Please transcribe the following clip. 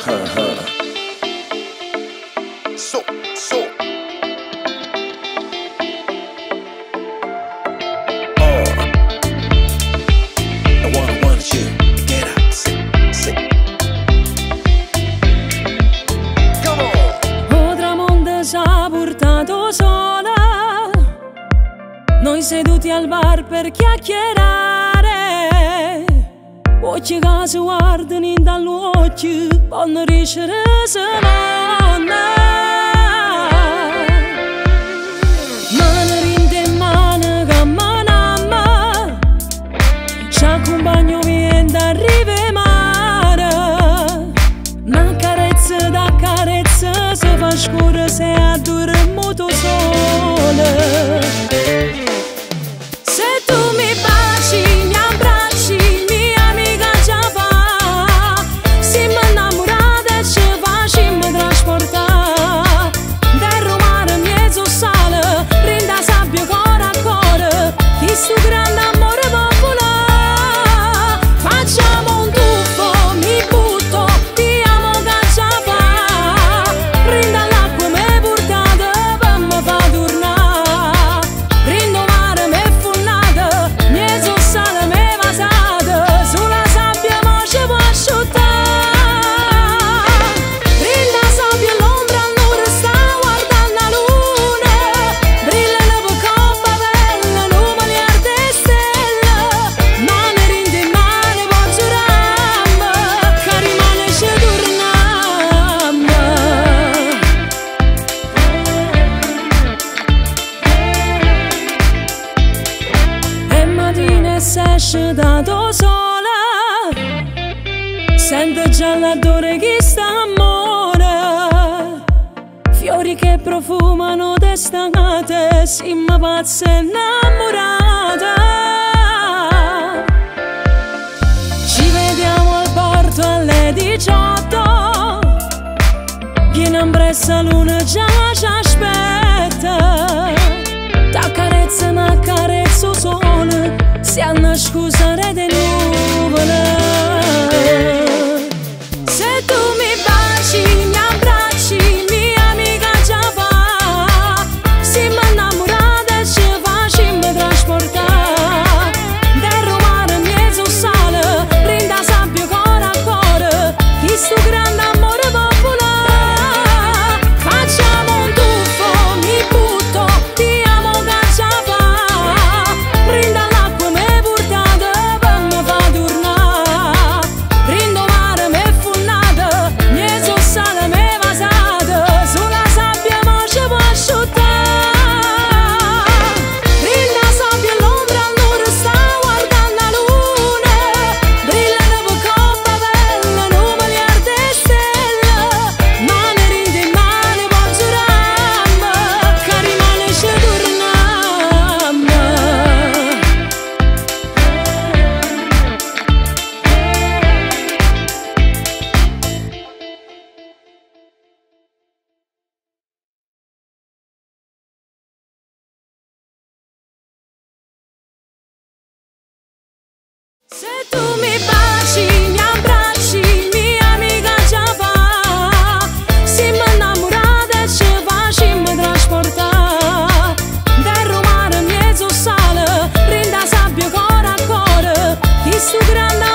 So. The one is you. Get up, sit. Come on. O tramonto ci ha portato sola, noi seduti al bar per chiacchierare. Occhi che si guardano in dall'occhio, possono riuscire se non. Mano in mano che manamma, ci accompagno mentre arriva mare. Una carezza da carezza si fa scura se addormo tu sole. Se tu mi baci, mi abbracci, mia amica già fa. Siamo innamorate e ci facciamo trasportare. Del romano mezzo sale, prenda sabbia cuore a cuore. Chi sto grande amore popolare. Facciamo un tuffo, mi butto, ti amo che già fa. Prenda l'acqua me portata, per me fa tornare. Prendo mare me funnata, mezzo sale me vasata. Sulla sabbia mo ci può asciuttare. Prenda sabbia l'ombra non sta guardando la luna. Brillano per coppa bella, lume le arte stelle. Mano rinde male può giurarmi, che rimane ci tornammo. E mattina si esce da sola, sente già l'odore che sta amore. Fiori che profumano d'estate, siamo pazze innamorate. Ci vediamo al porto alle 18, piena impressa luna già ci aspetta. T'accarezza, n'accarezzo sole, si hanno scusare di nuvole. Se tu mi baci, mi abbracci, mia amica già fa. Siamo innamorate e ci facciamo trasportare. Del romano mezzo sale, prenda sabbia cuore a cuore. Chi sto grande amore popolare. Facciamo un tuffo, mi butto, ti amo che già fa. Prenda l'acqua me portata, per me fa tornare. Prendo mare me funnata, mezzo sale me vasata. Sulla sabbia mo ci può asciuttare. Prenda sabbia l'ombra non sta guardando la luna. Brillano per coppa bella, lume le arte stelle. Mano rinde male può giurarmi, che rimane ci tornammo. Se tu mi baci, mi abbracci, mia amica già fa. Siamo innamorate e ci facciamo trasportare. Del romano mezzo sale, prenda sabbia cuore a cuore. Chi sto grande